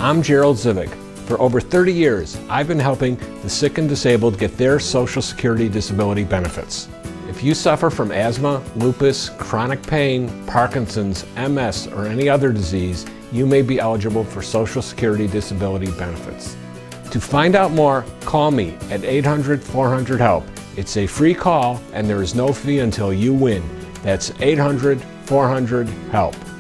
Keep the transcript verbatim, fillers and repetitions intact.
I'm Gerald Zivic. For over thirty years, I've been helping the sick and disabled get their Social Security disability benefits. If you suffer from asthma, lupus, chronic pain, Parkinson's, M S, or any other disease, you may be eligible for Social Security disability benefits. To find out more, call me at eight hundred, four hundred, HELP. It's a free call and there is no fee until you win. That's eight hundred, four hundred, HELP.